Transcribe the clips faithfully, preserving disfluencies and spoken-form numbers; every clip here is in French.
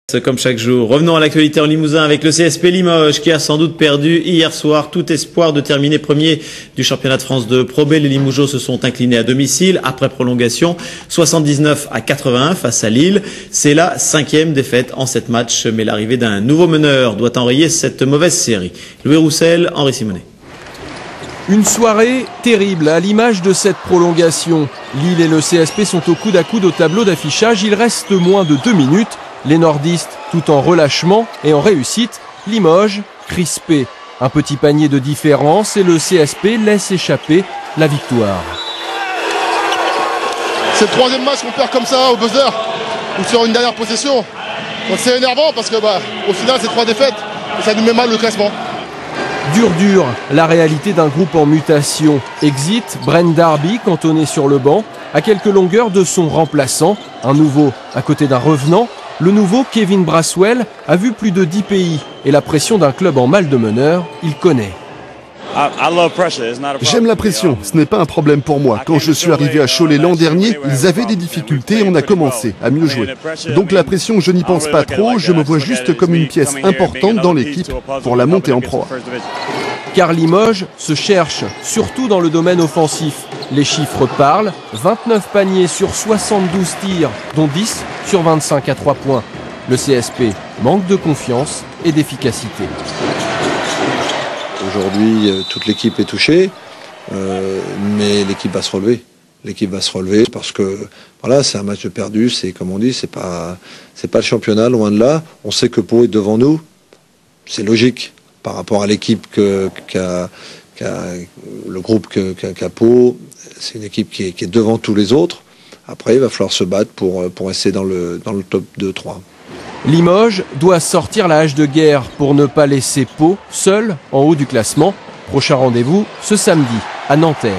Comme chaque jour, revenons à l'actualité en Limousin avec le C S P Limoges qui a sans doute perdu hier soir tout espoir de terminer premier du championnat de France de Pro B. Les Limougeaux se sont inclinés à domicile après prolongation soixante-dix-neuf à quatre-vingt-un face à Lille. C'est la cinquième défaite en sept matchs, mais l'arrivée d'un nouveau meneur doit enrayer cette mauvaise série. Louis Roussel, Henri Simonet. Une soirée terrible à l'image de cette prolongation. Lille et le C S P sont au coude à coude au tableau d'affichage. Il reste moins de deux minutes. Les nordistes, tout en relâchement et en réussite, Limoges, crispé. Un petit panier de différence et le C S P laisse échapper la victoire. C'est le troisième match qu'on perd comme ça au buzzer, ou sur une dernière possession. Donc c'est énervant parce que bah, au final c'est trois défaites et ça nous met mal le classement. Dur dur, la réalité d'un groupe en mutation. Exit, Brent Darby cantonné sur le banc, à quelques longueurs de son remplaçant, un nouveau à côté d'un revenant. Le nouveau Kevin Braswell a vu plus de dix pays et la pression d'un club en mal de meneur, il connaît. J'aime la pression, ce n'est pas un problème pour moi. Quand je suis arrivé à Cholet l'an dernier, ils avaient des difficultés et on a commencé à mieux jouer. Donc la pression, je n'y pense pas trop, je me vois juste comme une pièce importante dans l'équipe pour la montée en Pro A. Car Limoges se cherche, surtout dans le domaine offensif. Les chiffres parlent, vingt-neuf paniers sur soixante-douze tirs, dont dix sur vingt-cinq à trois points. Le C S P manque de confiance et d'efficacité. Aujourd'hui, euh, toute l'équipe est touchée, euh, mais l'équipe va se relever. L'équipe va se relever parce que voilà, c'est un match de perdu, c'est comme on dit, c'est pas, c'est pas le championnat, loin de là. On sait que Pau est devant nous, c'est logique par rapport à l'équipe que, qu'a, qu'a le groupe que, qu'a, qu'a Pau. C'est une équipe qui est, qui est devant tous les autres. Après, il va falloir se battre pour, pour rester dans le, dans le top deux trois. Limoges doit sortir la hache de guerre pour ne pas laisser Pau seul en haut du classement. Prochain rendez-vous ce samedi à Nanterre.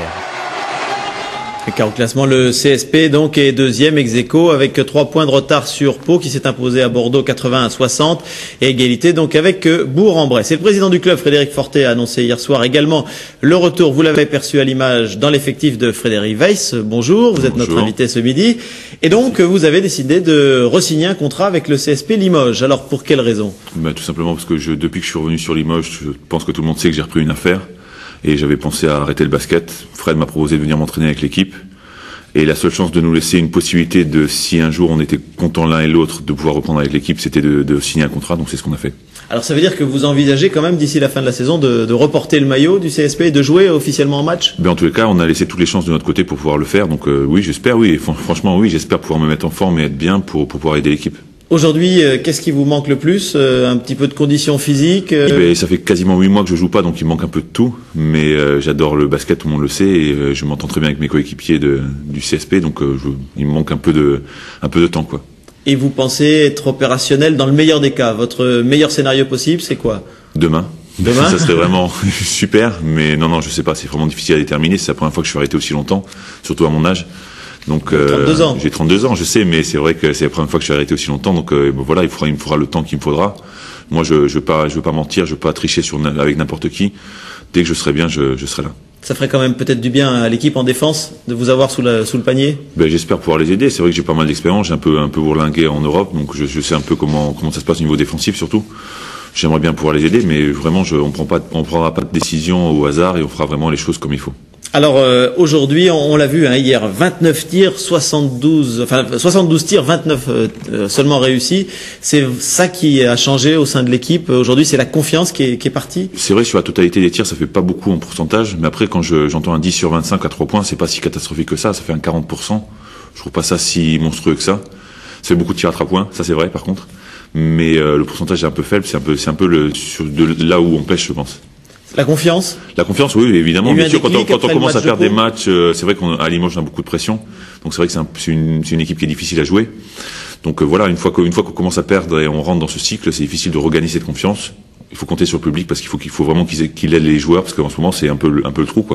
Car au classement, le C S P donc est deuxième ex aequo avec trois points de retard sur Pau qui s'est imposé à Bordeaux quatre-vingts à soixante et égalité donc avec Bourg-en-Bresse. Et le président du club, Frédéric Fortet, a annoncé hier soir également le retour, vous l'avez perçu à l'image, dans l'effectif de Frédéric Weiss. Bonjour, vous êtes Bonjour. notre invité ce midi. Et donc, vous avez décidé de re-signer un contrat avec le C S P Limoges. Alors, pour quelle raison? Bah, tout simplement parce que je, depuis que je suis revenu sur Limoges, je pense que tout le monde sait que j'ai repris une affaire. Et j'avais pensé à arrêter le basket. Fred m'a proposé de venir m'entraîner avec l'équipe. Et la seule chance de nous laisser une possibilité de, si un jour on était contents l'un et l'autre, de pouvoir reprendre avec l'équipe, c'était de, de signer un contrat. Donc c'est ce qu'on a fait. Alors ça veut dire que vous envisagez quand même d'ici la fin de la saison de, de reporter le maillot du C S P et de jouer officiellement en match? Ben, en tous les cas, on a laissé toutes les chances de notre côté pour pouvoir le faire. Donc euh, oui, j'espère, oui. Franchement, oui, j'espère pouvoir me mettre en forme et être bien pour, pour pouvoir aider l'équipe. Aujourd'hui, euh, qu'est-ce qui vous manque le plus? euh, Un petit peu de conditions physiques euh... Ben, ça fait quasiment huit mois que je joue pas, donc il me manque un peu de tout. Mais euh, j'adore le basket, tout le monde le sait, et euh, je m'entends très bien avec mes coéquipiers de, du C S P, donc euh, je, il me manque un peu de, un peu de temps, quoi. Et vous pensez être opérationnel dans le meilleur des cas? Votre meilleur scénario possible, c'est quoi? Demain. Demain Ça serait vraiment super, mais non, non, je sais pas, c'est vraiment difficile à déterminer. C'est la première fois que je suis arrêté aussi longtemps, surtout à mon âge. Donc, euh, trente-deux ans. J'ai trente-deux ans, je sais, mais c'est vrai que c'est la première fois que je suis arrêté aussi longtemps. Donc euh, bon, voilà, il, faudra, il me faudra le temps qu'il me faudra. Moi, je je veux pas, je veux pas mentir, je veux pas tricher sur avec n'importe qui. Dès que je serai bien, je, je serai là. Ça ferait quand même peut-être du bien à l'équipe en défense de vous avoir sous, la, sous le panier. Ben, j'espère pouvoir les aider. C'est vrai que j'ai pas mal d'expérience, j'ai un peu un peu bourlingué en Europe, donc je, je sais un peu comment comment ça se passe au niveau défensif surtout. J'aimerais bien pouvoir les aider, mais vraiment, je, on prend pas, on prendra pas de décision au hasard et on fera vraiment les choses comme il faut. Alors euh, aujourd'hui, on, on l'a vu hein, hier, vingt-neuf tirs, soixante-douze, enfin soixante-douze tirs, vingt-neuf euh, seulement réussis. C'est ça qui a changé au sein de l'équipe. Aujourd'hui, c'est la confiance qui est, qui est partie. C'est vrai, sur la totalité des tirs, ça fait pas beaucoup en pourcentage, mais après, quand je, j'entends un dix sur vingt-cinq à trois points, c'est pas si catastrophique que ça. Ça fait un quarante pour cent. Je trouve pas ça si monstrueux que ça. Ça fait beaucoup de tirs à trois points, ça c'est vrai par contre. Mais euh, le pourcentage est un peu faible. C'est un peu, c'est un peu le sur de là où on pêche, je pense. La confiance? La confiance, oui, évidemment. Bien sûr, quand on, quand on commence à perdre de des matchs, euh, c'est vrai qu'à Limoges, on a beaucoup de pression. Donc c'est vrai que c'est, un, c'est, une, c'est une équipe qui est difficile à jouer. Donc euh, voilà, une fois, que, une fois qu'on commence à perdre et on rentre dans ce cycle, c'est difficile de regagner cette confiance. Il faut compter sur le public parce qu'il faut, qu'il faut vraiment qu'il, qu'il aide les joueurs parce qu'en ce moment, c'est un peu, un peu le trou, quoi.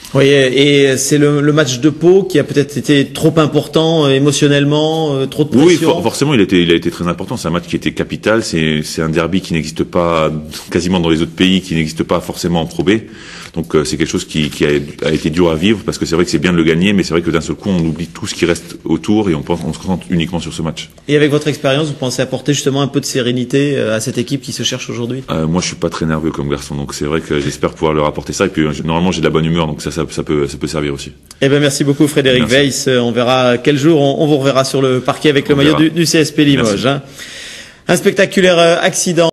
Oui, et c'est le, le match de Pau qui a peut-être été trop important euh, émotionnellement, euh, trop de pression. Oui, for forcément, il a été, il a été très important. C'est un match qui était capital. C'est, c'est un derby qui n'existe pas quasiment dans les autres pays, qui n'existe pas forcément en Pro B. Donc euh, c'est quelque chose qui, qui a, a été dur à vivre parce que c'est vrai que c'est bien de le gagner, mais c'est vrai que d'un seul coup on oublie tout ce qui reste autour et on pense, on se concentre uniquement sur ce match. Et avec votre expérience, vous pensez apporter justement un peu de sérénité à cette équipe qui se cherche aujourd'hui? euh, Moi, je suis pas très nerveux comme garçon, donc c'est vrai que j'espère pouvoir leur apporter ça. Et puis normalement, j'ai de la bonne humeur, donc ça, ça, ça peut, ça peut servir aussi. Eh ben merci beaucoup, Frédéric Weiss. On verra quel jour on, on vous reverra sur le parquet avec on le maillot du, du C S P Limoges. Hein. Un spectaculaire accident.